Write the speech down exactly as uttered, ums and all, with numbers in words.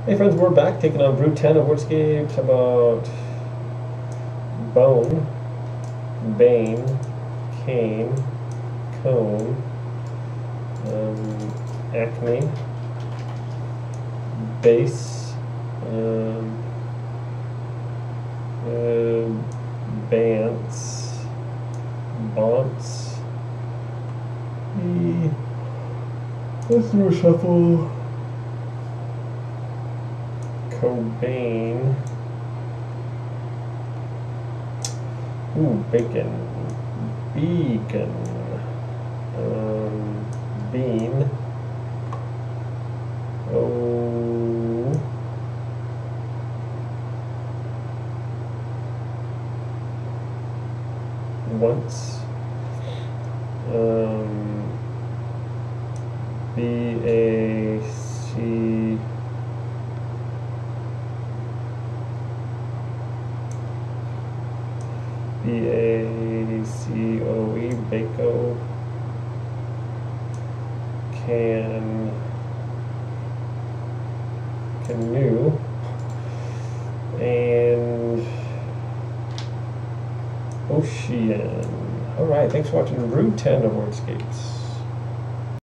Hey friends, we're back taking on Brood ten of Wordscapes about Bone, Bane, Cane, Cone, um, Acme, Base, um, uh, Bance, Bonce, e, let's do a shuffle. Cobain. Ooh, bacon. Beacon. Um, bean. Oh. Once. Um, B A C. B A C O E, Baco, Can, Canoe, and Ocean. Alright, thanks for watching Brood ten of Wordscapes.